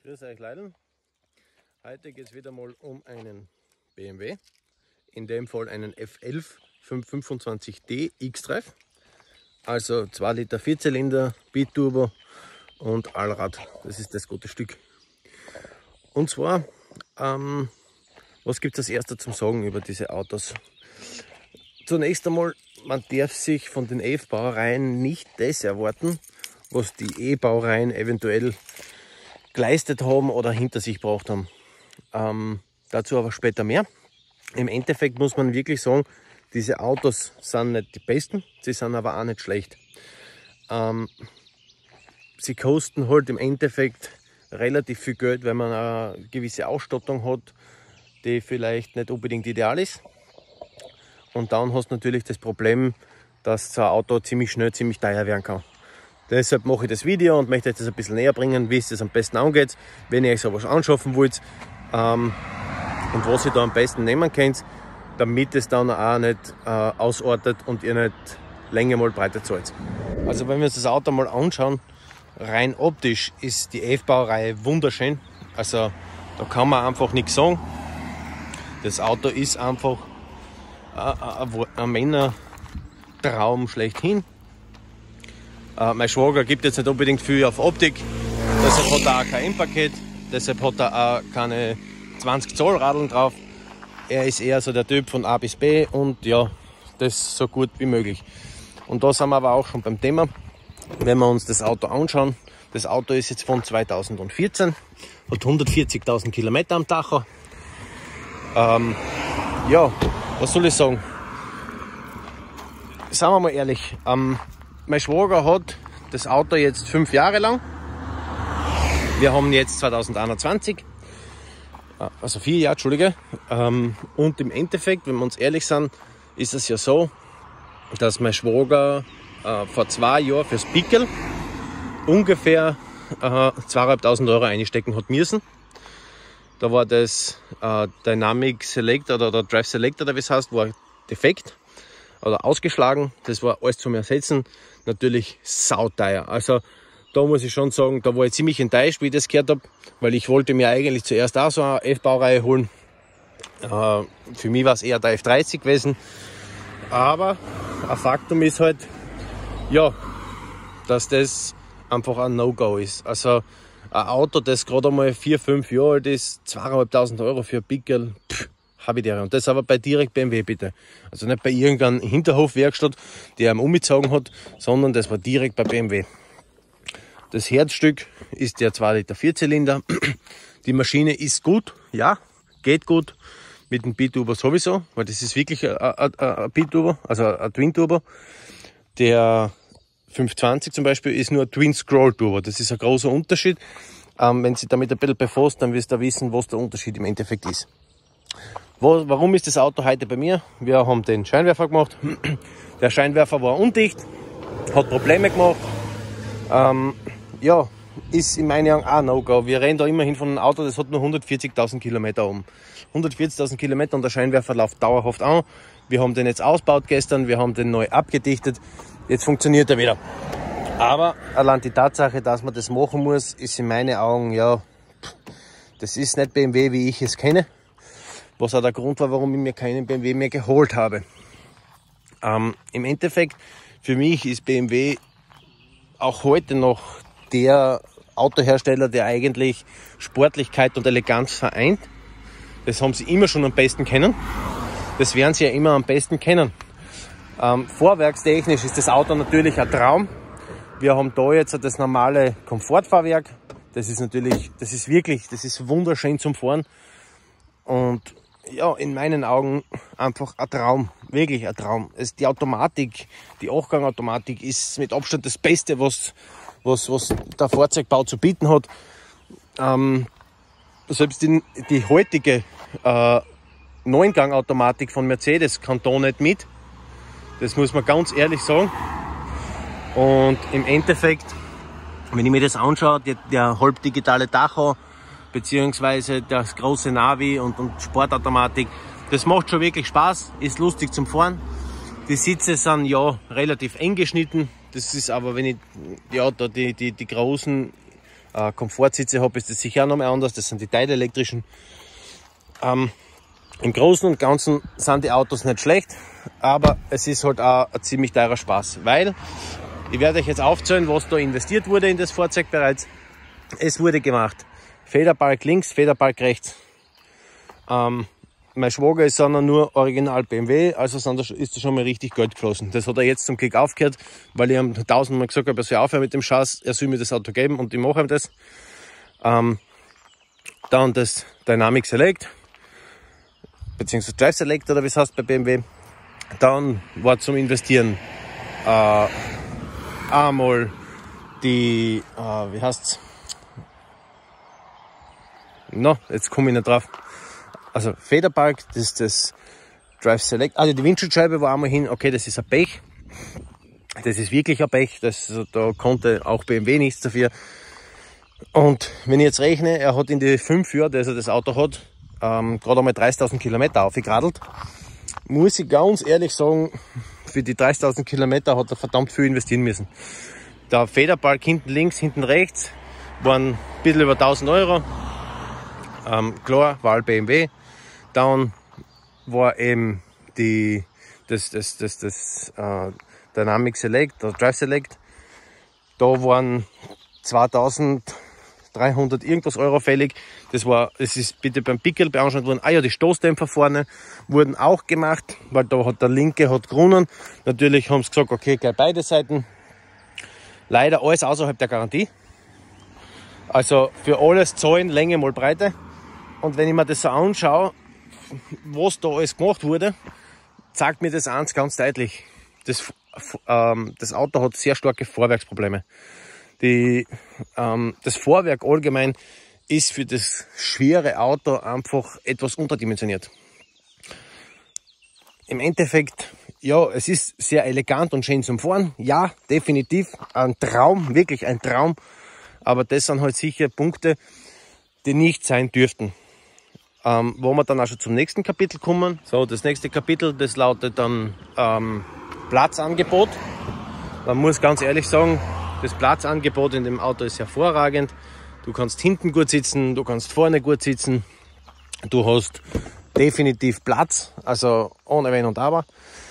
Grüß euch Leute. Heute geht es wieder mal um einen BMW, in dem Fall einen F11 525D X-Drive, also 2 Liter Vierzylinder, Biturbo und Allrad. Das ist das gute Stück. Und zwar, was gibt es als erster zum Sagen über diese Autos? Zunächst einmal, man darf sich von den F-Baureihen nicht das erwarten, was die E-Baureihen eventuell geleistet haben oder hinter sich gebracht haben. Dazu aber später mehr. Im Endeffekt muss man wirklich sagen, diese Autos sind nicht die besten, sie sind aber auch nicht schlecht. Sie kosten halt im Endeffekt relativ viel Geld, wenn man eine gewisse Ausstattung hat, die vielleicht nicht unbedingt ideal ist. Und dann hast du natürlich das Problem, dass so ein Auto ziemlich schnell ziemlich teuer werden kann. Deshalb mache ich das Video und möchte euch das ein bisschen näher bringen, wie es das am besten angeht, wenn ihr euch sowas anschaffen wollt und was ihr da am besten nehmen könnt, damit es dann auch nicht ausartet und ihr nicht länger mal breiter zahlt. Also wenn wir uns das Auto mal anschauen, rein optisch ist die F-Baureihe wunderschön. Also da kann man einfach nichts sagen. Das Auto ist einfach ein Männertraum schlechthin. Mein Schwager gibt jetzt nicht unbedingt viel auf Optik, deshalb hat er auch kein M-Paket, deshalb hat er auch keine 20 Zoll Radeln drauf. Er ist eher so der Typ von A bis B und ja, das so gut wie möglich. Und da sind wir aber auch schon beim Thema, wenn wir uns das Auto anschauen. Das Auto ist jetzt von 2014, hat 140.000 Kilometer am Tacho. Ja, was soll ich sagen? Sagen wir mal ehrlich, mein Schwager hat das Auto jetzt 5 Jahre lang. Wir haben jetzt 2021, also 4 Jahre, Entschuldige. Und im Endeffekt, wenn wir uns ehrlich sind, ist es ja so, dass mein Schwager vor 2 Jahren fürs Pickel ungefähr 2.500 Euro einstecken hat müssen. Da war das Dynamic Select oder Drive Select oder wie es heißt, war defekt oder ausgeschlagen. Das war alles zum Ersetzen. Natürlich sauteuer. Also da muss ich schon sagen, da war ich ziemlich enttäuscht, wie ich das gehört habe, weil ich wollte mir eigentlich zuerst auch so eine F-Baureihe holen. Für mich war es eher der F30 gewesen. Aber ein Faktum ist halt, ja, dass das einfach ein No-Go ist. Also ein Auto, das gerade einmal 4-5 Jahre alt ist, 2.500 Euro für ein Pickel, habe ich dir. Und das aber bei direkt BMW bitte. Also nicht bei irgendeiner Hinterhofwerkstatt, die einem umgezogen hat, sondern das war direkt bei BMW. Das Herzstück ist der 2 Liter Vierzylinder. Die Maschine ist gut, ja, geht gut. Mit dem Biturbo sowieso, weil das ist wirklich ein Biturbo, also ein Twin Turbo. Der 520 zum Beispiel ist nur ein Twin Scroll Turbo. Das ist ein großer Unterschied. Wenn Sie damit ein bisschen befasst, dann wirst du wissen, was der Unterschied im Endeffekt ist. Warum ist das Auto heute bei mir? Wir haben den Scheinwerfer gemacht. Der Scheinwerfer war undicht, hat Probleme gemacht. Ja, ist in meinen Augen auch ein No-Go. Wir reden da immerhin von einem Auto, das hat nur 140.000 Kilometer oben. 140.000 Kilometer und der Scheinwerfer läuft dauerhaft an. Wir haben den jetzt ausgebaut gestern, wir haben den neu abgedichtet. Jetzt funktioniert er wieder. Aber allein die Tatsache, dass man das machen muss, ist in meinen Augen, ja, das ist nicht BMW, wie ich es kenne. Was auch der Grund war, warum ich mir keinen BMW mehr geholt habe. Im Endeffekt, für mich ist BMW auch heute noch der Autohersteller, der eigentlich Sportlichkeit und Eleganz vereint. Das haben sie immer schon am besten kennen. Das werden sie ja immer am besten kennen. Vorwerkstechnisch ist das Auto natürlich ein Traum. Wir haben da jetzt das normale Komfortfahrwerk. Das ist natürlich, das ist wunderschön zum Fahren. Und ja, in meinen Augen einfach ein Traum, wirklich ein Traum. Die Automatik, die 8-Gang-Automatik ist mit Abstand das Beste, was der Fahrzeugbau zu bieten hat. Selbst die heutige 9-Gang-Automatik von Mercedes kann da nicht mit. Das muss man ganz ehrlich sagen. Und im Endeffekt, wenn ich mir das anschaue, der halbdigitale Tacho, beziehungsweise das große Navi und Sportautomatik, das macht schon wirklich Spaß, ist lustig zum Fahren. Die Sitze sind ja relativ eng geschnitten, das ist aber, wenn ich ja da die großen Komfortsitze habe, ist das sicher auch nochmal anders. Das sind die teilelektrischen. Im Großen und Ganzen sind die Autos nicht schlecht, aber es ist halt auch ein ziemlich teurer Spaß, weil ich werde euch jetzt aufzählen, was da investiert wurde in das Fahrzeug bereits. Es wurde gemacht Federbalg links, Federbalg rechts. Mein Schwager ist nur original BMW, also ist da schon mal richtig Geld geflossen. Das hat er jetzt zum Glück aufgehört, weil ich ihm 1000-mal gesagt habe, er soll aufhören mit dem Scheiß, er soll mir das Auto geben und ich mache ihm das. Dann das Dynamic Select, beziehungsweise Drive Select oder wie es heißt bei BMW. Dann war zum Investieren einmal die, wie heißt's? Jetzt komme ich nicht drauf. Also Federbalg, das ist das Drive Select. Also die Windschutzscheibe war einmal hin, okay, das ist ein Pech. Das ist wirklich ein Pech, da konnte auch BMW nichts dafür. Und wenn ich jetzt rechne, er hat in die 5 Jahren, dass er das Auto hat, gerade einmal 30.000 Kilometer aufgeradelt, muss ich ganz ehrlich sagen, für die 30.000 Kilometer hat er verdammt viel investieren müssen. Der Federbalg hinten links, hinten rechts waren ein bisschen über 1.000 Euro. Klar, war BMW. Dann war eben das Dynamic Select, der Drive Select. Da waren 2.300 irgendwas Euro fällig. Das ist bitte beim Pickel beaufschauert worden. Ah ja, die Stoßdämpfer vorne wurden auch gemacht, weil da hat der linke gerungen. Natürlich haben sie gesagt, okay, gleich beide Seiten. Leider alles außerhalb der Garantie. Also für alles zahlen Länge mal Breite. Und wenn ich mir das so anschaue, was da alles gemacht wurde, zeigt mir das eins ganz deutlich. Das Auto hat sehr starke Vorwerksprobleme. Das Vorwerk allgemein ist für das schwere Auto einfach etwas unterdimensioniert. Im Endeffekt, ja, es ist sehr elegant und schön zum Fahren. Ja, definitiv ein Traum, wirklich ein Traum. Aber das sind halt sicher Punkte, die nicht sein dürften. Wo wir dann auch schon zum nächsten Kapitel kommen. So, das nächste Kapitel, das lautet dann Platzangebot. Man muss ganz ehrlich sagen, das Platzangebot in dem Auto ist hervorragend. Du kannst hinten gut sitzen, du kannst vorne gut sitzen. Du hast definitiv Platz, also ohne Wenn und Aber.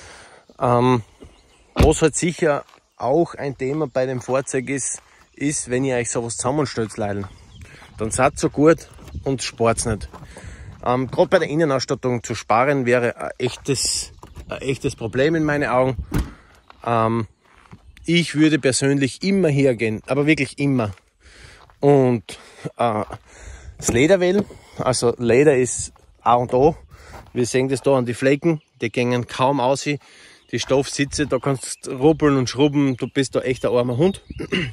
Was halt sicher auch ein Thema bei dem Fahrzeug ist, wenn ihr euch sowas zusammenstellt, Leute, dann seid so gut und spart's nicht. Gerade bei der Innenausstattung zu sparen wäre ein echtes Problem in meinen Augen. Ich würde persönlich immer hergehen, aber wirklich immer. Und das Leder wählen. Also Leder ist A und O. Wir sehen das da an die Flecken, die gehen kaum aus. Die Stoffsitze, da kannst du rubbeln und schrubben, du bist da echt ein armer Hund.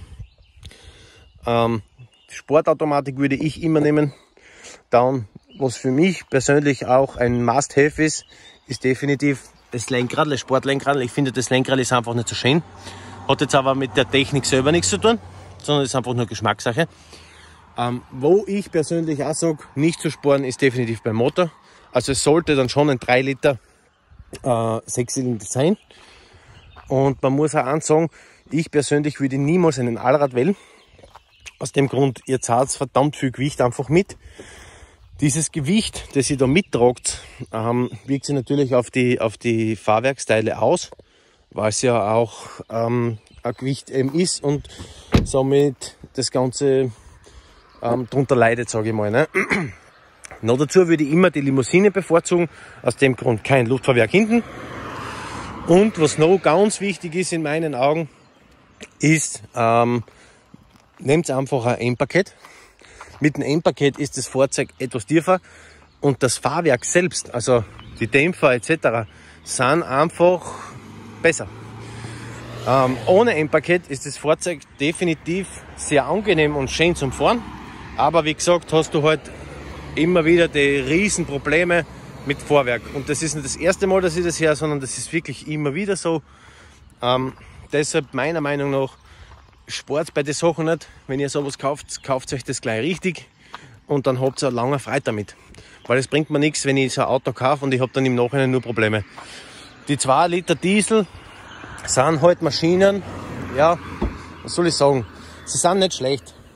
Die Sportautomatik würde ich immer nehmen. Dann, was für mich persönlich auch ein Must-Have ist definitiv das Lenkrad, das Sportlenkrad. Ich finde, das Lenkrad ist einfach nicht so schön. Hat jetzt aber mit der Technik selber nichts zu tun, sondern ist einfach nur Geschmackssache. Wo ich persönlich auch sage, nicht zu sparen, ist definitiv beim Motor. Also es sollte dann schon ein 3 Liter Sechszylinder sein. Und man muss auch eins sagen, ich persönlich würde niemals einen Allrad wählen. Aus dem Grund, ihr zahlt verdammt viel Gewicht einfach mit. Dieses Gewicht, das ihr da mittragt, wirkt sich natürlich auf die Fahrwerksteile aus, weil es ja auch ein Gewicht eben ist und somit das Ganze drunter leidet, sage ich mal. Ne? Noch dazu würde ich immer die Limousine bevorzugen, aus dem Grund kein Luftfahrwerk hinten. Und was noch ganz wichtig ist in meinen Augen, ist, nehmt einfach ein M-Paket. Mit dem M-Paket ist das Fahrzeug etwas tiefer und das Fahrwerk selbst, also die Dämpfer etc., sind einfach besser. Ohne M-Paket ist das Fahrzeug definitiv sehr angenehm und schön zum Fahren, aber wie gesagt, hast du halt immer wieder die riesen Probleme mit Fahrwerk. Und das ist nicht das erste Mal, dass ich das höre, sondern das ist wirklich immer wieder so. Deshalb meiner Meinung nach, spart bei den Sachen nicht. Wenn ihr sowas kauft, kauft euch das gleich richtig und dann habt ihr eine lange Freude damit. Weil es bringt mir nichts, wenn ich so ein Auto kaufe und ich habe dann im Nachhinein nur Probleme. Die 2 Liter Diesel sind halt Maschinen, ja, was soll ich sagen, sie sind nicht schlecht.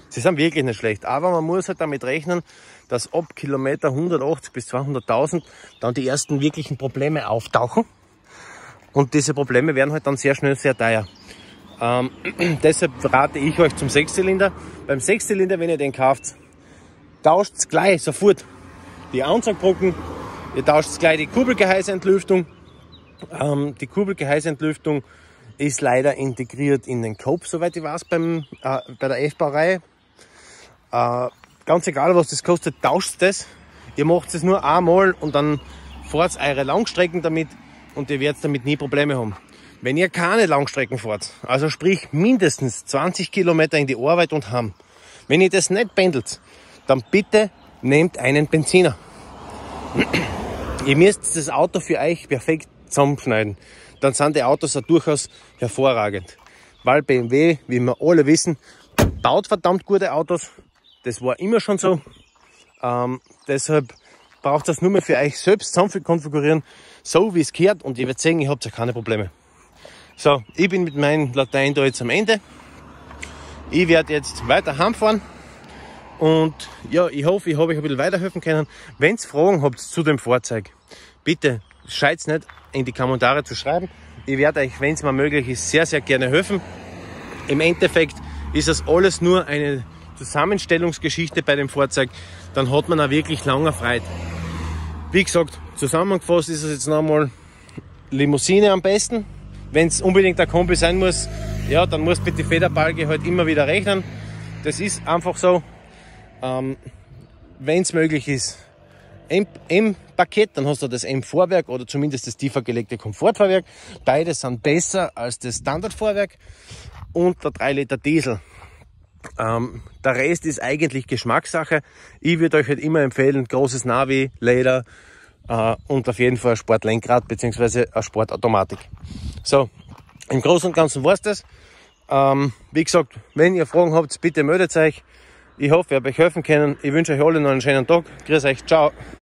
Sie sind wirklich nicht schlecht, aber man muss halt damit rechnen, dass ab Kilometer 180 bis 200.000 dann die ersten wirklichen Probleme auftauchen. Und diese Probleme werden halt dann sehr schnell sehr teuer. Deshalb rate ich euch zum Sechszylinder. Beim Sechszylinder, wenn ihr den kauft, tauscht gleich sofort die Ansaugbrücken, ihr tauscht gleich die Kurbelgehäuseentlüftung. Die Kurbelgehäuseentlüftung ist leider integriert in den Cope, soweit ich weiß, bei der F-Baureihe. Ganz egal, was das kostet, tauscht das. Ihr macht es nur einmal und dann fahrt eure Langstrecken damit und ihr werdet damit nie Probleme haben. Wenn ihr keine Langstrecken fahrt, also sprich mindestens 20 Kilometer in die Arbeit und heim, wenn ihr das nicht pendelt, dann bitte nehmt einen Benziner. Ihr müsst das Auto für euch perfekt zusammenschneiden. Dann sind die Autos auch durchaus hervorragend. Weil BMW, wie wir alle wissen, baut verdammt gute Autos. Das war immer schon so. Deshalb braucht ihr das nur mehr für euch selbst zusammen konfigurieren, so wie es gehört. Und ihr werdet sehen, ihr habt ja keine Probleme. So, ich bin mit meinem Latein da jetzt am Ende. Ich werde jetzt weiter heimfahren. Und ja, ich hoffe, ich habe euch ein bisschen weiterhelfen können. Wenn ihr Fragen habt zu dem Fahrzeug, bitte scheit's nicht in die Kommentare zu schreiben. Ich werde euch, wenn es mir möglich ist, sehr, sehr gerne helfen. Im Endeffekt ist das alles nur eine Zusammenstellungsgeschichte bei dem Fahrzeug. Dann hat man auch wirklich lange Freude. Wie gesagt, zusammengefasst ist es jetzt nochmal Limousine am besten. Wenn es unbedingt ein Kombi sein muss, ja, dann muss mit die Federbalge halt immer wieder rechnen. Das ist einfach so. Wenn es möglich ist, M-Paket, dann hast du das M-Vorwerk oder zumindest das tiefer gelegte Komfortfahrwerk. Beide sind besser als das Standardfahrwerk und der 3 Liter Diesel. Der Rest ist eigentlich Geschmackssache. Ich würde euch halt immer empfehlen, großes Navi, Leder und auf jeden Fall ein Sportlenkrad bzw. eine Sportautomatik. So, im Großen und Ganzen war's das. Wie gesagt, wenn ihr Fragen habt, bitte meldet euch. Ich hoffe, ich habe euch helfen können. Ich wünsche euch alle noch einen schönen Tag. Grüß euch, ciao.